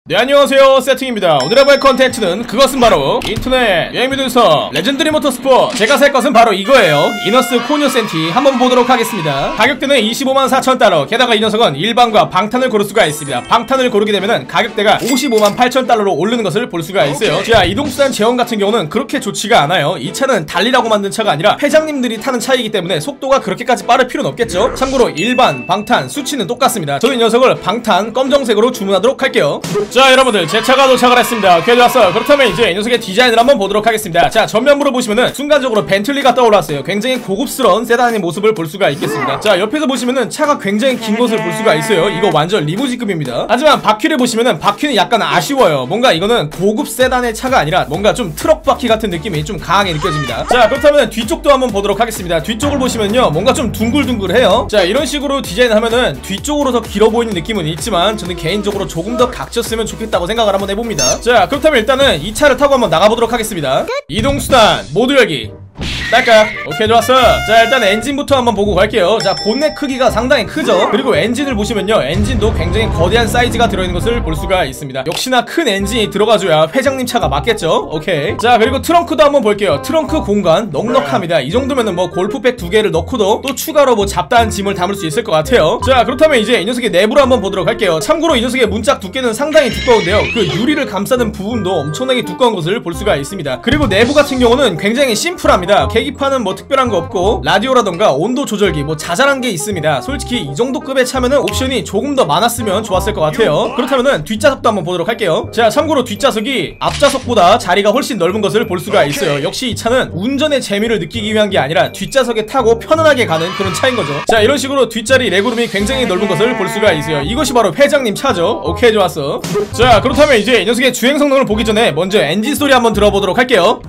네, 안녕하세요, 세팅입니다. 오늘 해볼 컨텐츠는 그것은 바로 인터넷 게임 뮤드서 레전드리 모터스포츠. 제가 살 것은 바로 이거예요. 이너스 코뉴 센티 한번 보도록 하겠습니다. 가격대는 254,000달러. 게다가 이 녀석은 일반과 방탄을 고를 수가 있습니다. 방탄을 고르게 되면은 가격대가 558,000달러로 오르는 것을 볼 수가 있어요. 자, 이동수단 제원 같은 경우는 그렇게 좋지가 않아요. 이 차는 달리라고 만든 차가 아니라 회장님들이 타는 차이기 때문에 속도가 그렇게까지 빠를 필요는 없겠죠. 참고로 일반, 방탄, 수치는 똑같습니다. 저는 이 녀석을 방탄 검정색으로 주문하도록 할게요. 자, 여러분들, 제 차가 도착을 했습니다. 오케이, 좋았어요. 그렇다면 이제 이 녀석의 디자인을 한번 보도록 하겠습니다. 자, 전면부로 보시면은 순간적으로 벤틀리가 떠올랐어요. 굉장히 고급스러운 세단의 모습을 볼 수가 있겠습니다. 자, 옆에서 보시면은 차가 굉장히 긴 것을 볼 수가 있어요. 이거 완전 리무진급입니다. 하지만 바퀴를 보시면은 바퀴는 약간 아쉬워요. 뭔가 이거는 고급 세단의 차가 아니라 뭔가 좀 트럭 바퀴 같은 느낌이 좀 강하게 느껴집니다. 자, 그렇다면 뒤쪽도 한번 보도록 하겠습니다. 뒤쪽을 보시면요, 뭔가 좀 둥글둥글해요. 자, 이런 식으로 디자인하면은 뒤쪽으로 더 길어 보이는 느낌은 있지만 저는 개인적으로 조금 더 각졌으면 좋겠다고 생각을 한번 해봅니다. 자, 그렇다면 일단은 이 차를 타고 한번 나가보도록 하겠습니다. 이동수단 모두 열기 딸깍. 오케이, 좋았어. 자, 일단 엔진부터 한번 보고 갈게요. 자, 본넷 크기가 상당히 크죠. 그리고 엔진을 보시면요, 엔진도 굉장히 거대한 사이즈가 들어있는 것을 볼 수가 있습니다. 역시나 큰 엔진이 들어가줘야 회장님 차가 맞겠죠. 오케이. 자, 그리고 트렁크도 한번 볼게요. 트렁크 공간 넉넉합니다. 이 정도면은 뭐 골프백 2개를 넣고도 또 추가로 뭐 잡다한 짐을 담을 수 있을 것 같아요. 자, 그렇다면 이제 이 녀석의 내부를 한번 보도록 할게요. 참고로 이 녀석의 문짝 두께는 상당히 두꺼운데요, 그 유리를 감싸는 부분도 엄청나게 두꺼운 것을 볼 수가 있습니다. 그리고 내부 같은 경우는 굉장히 심플합니다. 계기판은 뭐 특별한 거 없고 라디오라던가 온도 조절기 뭐 자잘한 게 있습니다. 솔직히 이 정도 급의 차면은 옵션이 조금 더 많았으면 좋았을 것 같아요. 그렇다면은 뒷좌석도 한번 보도록 할게요. 자, 참고로 뒷좌석이 앞좌석보다 자리가 훨씬 넓은 것을 볼 수가 있어요. 역시 이 차는 운전의 재미를 느끼기 위한 게 아니라 뒷좌석에 타고 편안하게 가는 그런 차인 거죠. 자, 이런 식으로 뒷자리 레그룸이 굉장히 넓은 것을 볼 수가 있어요. 이것이 바로 회장님 차죠. 오케이, 좋았어. 자, 그렇다면 이제 이 녀석의 주행 성능을 보기 전에 먼저 엔진 소리 한번 들어보도록 할게요.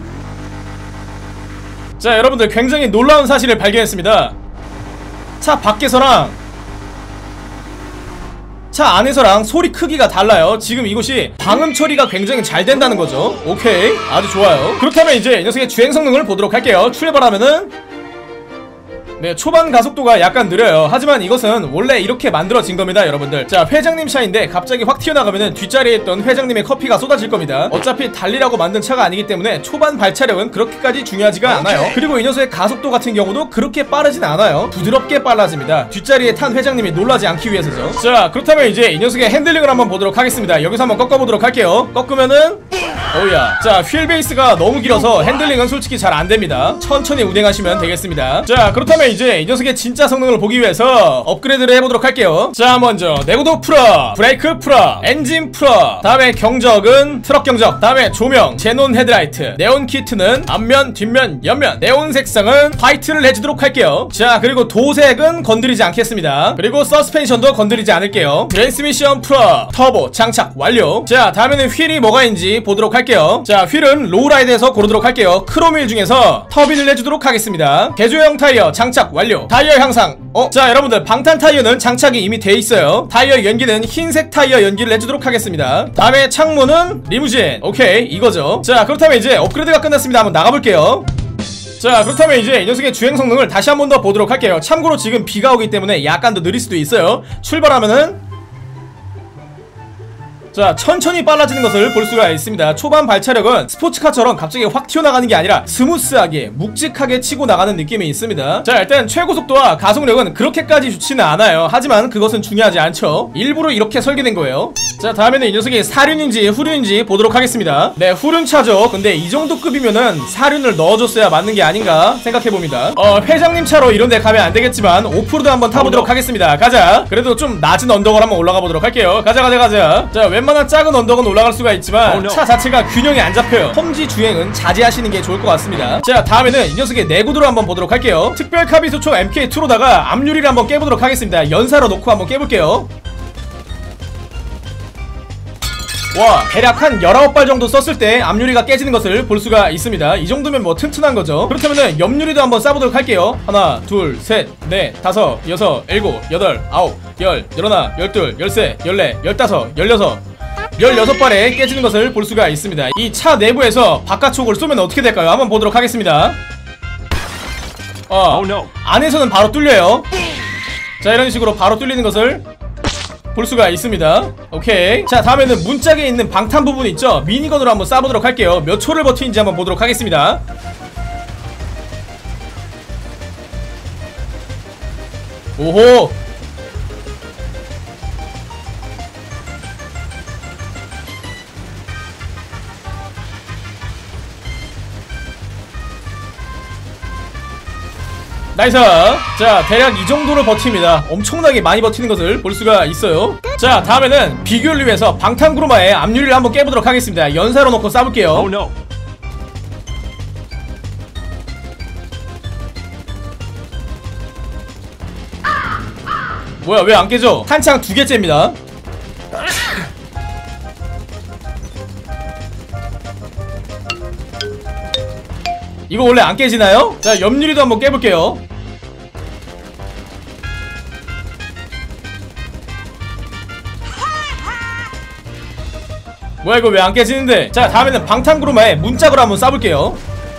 자, 여러분들, 굉장히 놀라운 사실을 발견했습니다. 차 밖에서랑 차 안에서랑 소리 크기가 달라요. 지금 이것이 방음 처리가 굉장히 잘 된다는 거죠. 오케이, 아주 좋아요. 그렇다면 이제 이 녀석의 주행 성능을 보도록 할게요. 출발하면은 네, 초반 가속도가 약간 느려요. 하지만 이것은 원래 이렇게 만들어진 겁니다, 여러분들. 자, 회장님 차인데 갑자기 확 튀어나가면은 뒷자리에 있던 회장님의 커피가 쏟아질 겁니다. 어차피 달리라고 만든 차가 아니기 때문에 초반 발차력은 그렇게까지 중요하지가 않아요. 그리고 이 녀석의 가속도 같은 경우도 그렇게 빠르진 않아요. 부드럽게 빨라집니다. 뒷자리에 탄 회장님이 놀라지 않기 위해서죠. 자, 그렇다면 이제 이 녀석의 핸들링을 한번 보도록 하겠습니다. 여기서 한번 꺾어보도록 할게요. 꺾으면은 오우야. 자, 휠 베이스가 너무 길어서 핸들링은 솔직히 잘 안됩니다. 천천히 운행하시면 되겠습니다. 자, 그렇다면 이제 이 녀석의 진짜 성능을 보기 위해서 업그레이드를 해보도록 할게요. 자, 먼저 내구도 풀어, 브레이크 풀어, 엔진 풀어, 다음에 경적은 트럭 경적, 다음에 조명, 제논 헤드라이트, 네온 키트는 앞면, 뒷면, 옆면, 네온 색상은 화이트를 해주도록 할게요. 자, 그리고 도색은 건드리지 않겠습니다. 그리고 서스펜션도 건드리지 않을게요. 트랜스미션 풀어, 터보 장착 완료. 자, 다음에는 휠이 뭐가 있는지 보도록 할게요. 자, 휠은 로우라이드에서 고르도록 할게요. 크롬휠 중에서 터빈을 해주도록 하겠습니다. 개조형 타이어 장착 완료. 타이어 향상. 자, 여러분들, 방탄 타이어는 장착이 이미 돼 있어요. 타이어 연기는 흰색 타이어 연기를 해주도록 하겠습니다. 다음에 창문은 리무진. 오케이, 이거죠. 자, 그렇다면 이제 업그레이드가 끝났습니다. 한번 나가볼게요. 자, 그렇다면 이제 이 녀석의 주행 성능을 다시 한 번 더 보도록 할게요. 참고로 지금 비가 오기 때문에 약간 더 느릴 수도 있어요. 출발하면은 자, 천천히 빨라지는 것을 볼 수가 있습니다. 초반 발차력은 스포츠카처럼 갑자기 확 튀어나가는 게 아니라 스무스하게 묵직하게 치고 나가는 느낌이 있습니다. 자, 일단 최고속도와 가속력은 그렇게까지 좋지는 않아요. 하지만 그것은 중요하지 않죠. 일부러 이렇게 설계된 거예요. 자, 다음에는 이 녀석이 사륜인지 후륜인지 보도록 하겠습니다. 네, 후륜차죠. 근데 이 정도 급이면은 사륜을 넣어줬어야 맞는 게 아닌가 생각해봅니다. 회장님 차로 이런데 가면 안되겠지만 오프로드 한번 타보도록 하겠습니다. 가자. 그래도 좀 낮은 언덕을 한번 올라가 보도록 할게요. 가자. 자, 웬만한 작은 언덕은 올라갈 수가 있지만 차 자체가 균형이 안 잡혀요. 험지 주행은 자제하시는 게 좋을 것 같습니다. 자, 다음에는 이 녀석의 내구도를 한번 보도록 할게요. 특별 카비 소총 MK2로다가 앞유리를 한번 깨보도록 하겠습니다. 연사로 놓고 한번 깨볼게요. 와, 대략 한 19발 정도 썼을 때 앞유리가 깨지는 것을 볼 수가 있습니다. 이 정도면 뭐 튼튼한 거죠. 그렇다면은 옆유리도 한번 쏴보도록 할게요. 하나, 둘, 셋, 넷, 다섯, 여섯, 일곱, 여덟, 아홉, 열, 열하나, 열둘, 열세, 열네, 열다섯, 열여섯, 16발에 깨지는 것을 볼 수가 있습니다. 이 차 내부에서 바깥쪽을 쏘면 어떻게 될까요? 한번 보도록 하겠습니다. 안에서는 바로 뚫려요. 자, 이런 식으로 바로 뚫리는 것을 볼 수가 있습니다. 오케이. 자, 다음에는 문짝에 있는 방탄 부분 있죠? 미니건으로 한번 쏴보도록 할게요. 몇 초를 버티는지 한번 보도록 하겠습니다. 오호. 나이스. 자, 대략 이 정도를 버팁니다. 엄청나게 많이 버티는 것을 볼 수가 있어요. 자, 다음에는 비교를 위해서 방탄구르마의 앞유리를 한번 깨보도록 하겠습니다. 연사로 놓고 쏴볼게요. Oh no. 뭐야, 왜 안 깨져? 탄창 2개째입니다. 이거 원래 안 깨지나요? 자, 옆유리도 한번 깨볼게요. 뭐야, 이거 왜 안 깨지는데? 자, 다음에는 방탄구르마에 문짝으로 한번 쏴볼게요.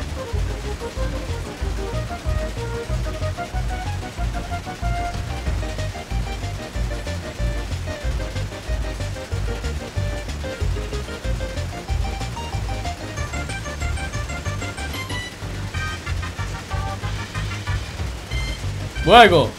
뭐야 이거?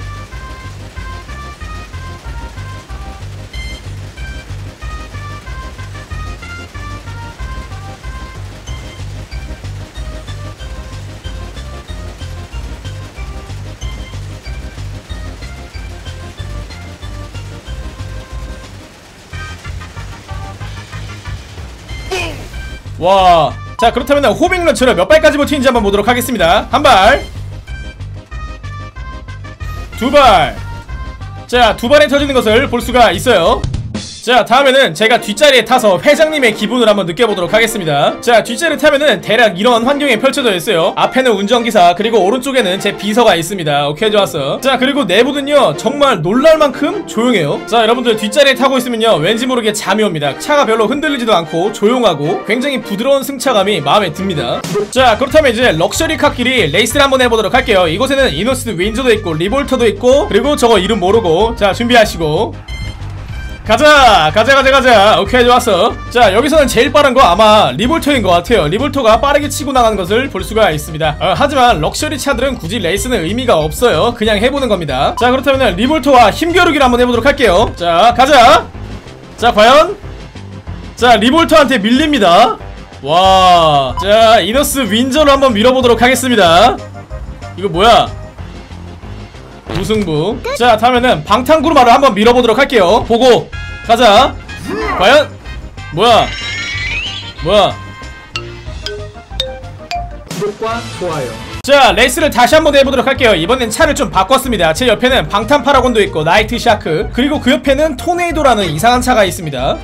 와. 자, 그렇다면 호빙런처를 몇 발까지 버티는지 한번 보도록 하겠습니다. 한 발, 두 발. 자, 두 발에 터지는 것을 볼 수가 있어요. 자, 다음에는 제가 뒷자리에 타서 회장님의 기분을 한번 느껴보도록 하겠습니다. 자, 뒷자리에 타면은 대략 이런 환경이 펼쳐져 있어요. 앞에는 운전기사, 그리고 오른쪽에는 제 비서가 있습니다. 오케이, 좋았어. 자, 그리고 내부는요 정말 놀랄만큼 조용해요. 자, 여러분들 뒷자리에 타고 있으면요 왠지 모르게 잠이 옵니다. 차가 별로 흔들리지도 않고 조용하고 굉장히 부드러운 승차감이 마음에 듭니다. 자, 그렇다면 이제 럭셔리 카끼리 레이스를 한번 해보도록 할게요. 이곳에는 이노스 윈저도 있고 리볼터도 있고, 그리고 저거 이름 모르고. 자, 준비하시고 가자! 가자! 오케이, 좋았어. 자, 여기서는 제일 빠른 거 아마 리볼터인 것 같아요. 리볼터가 빠르게 치고 나가는 것을 볼 수가 있습니다. 하지만 럭셔리 차들은 굳이 레이스는 의미가 없어요. 그냥 해보는 겁니다. 자, 그렇다면 리볼터와 힘겨루기를 한번 해보도록 할게요. 자, 가자! 자, 과연? 자, 리볼터한테 밀립니다. 와. 자, 이너스 윈저로 한번 밀어보도록 하겠습니다. 이거 뭐야? 무승부. 자, 다음에는 방탄구르마를 한번 밀어보도록 할게요. 보고 가자. 과연? 뭐야? 구독과 좋아요. 자, 레이스를 다시 한번 해보도록 할게요. 이번엔 차를 좀 바꿨습니다. 제 옆에는 방탄 파라곤도 있고 나이트 샤크, 그리고 그 옆에는 토네이도라는 이상한 차가 있습니다.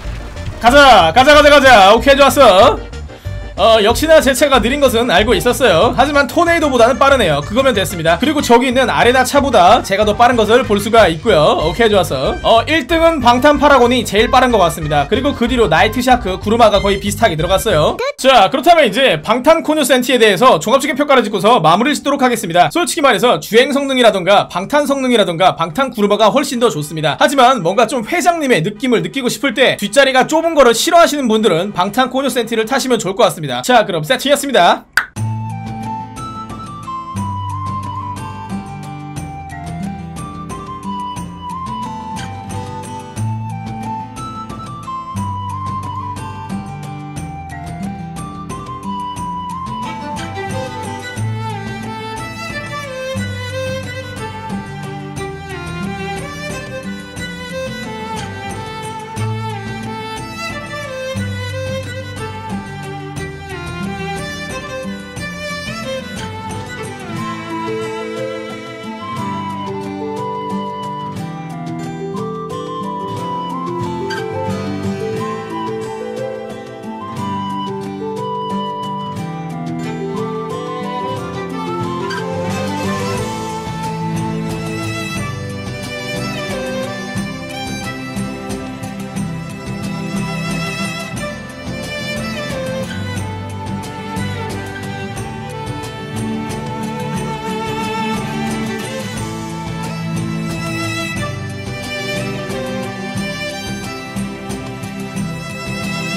가자. 오케이, 좋았어. 역시나 제 차가 느린 것은 알고 있었어요. 하지만 토네이도보다는 빠르네요. 그거면 됐습니다. 그리고 저기 있는 아레나 차보다 제가 더 빠른 것을 볼 수가 있고요. 오케이, 좋았어. 1등은 방탄 파라곤이 제일 빠른 것 같습니다. 그리고 그 뒤로 나이트 샤크, 구르마가 거의 비슷하게 들어갔어요. 자, 그렇다면 이제 방탄 코뉴 센티에 대해서 종합적인 평가를 짓고서 마무리를 짓도록 하겠습니다. 솔직히 말해서 주행 성능이라던가 방탄 성능이라던가 방탄 구르마가 훨씬 더 좋습니다. 하지만 뭔가 좀 회장님의 느낌을 느끼고 싶을 때 뒷자리가 좁은 거를 싫어하시는 분들은 방탄 코뉴 센티를 타시면 좋을 것 같습니다. 자, 그럼 세팅이었습니다.